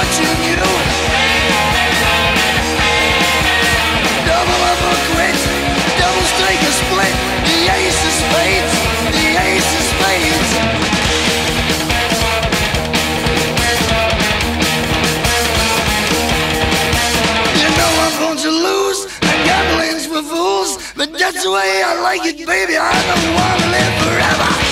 watching you. Double up or quit, double strike or split. The ace of spades, the ace of spades. You know I'm going to lose, and gambling's for fools. But that's the way I like it, baby. I don't want to live forever.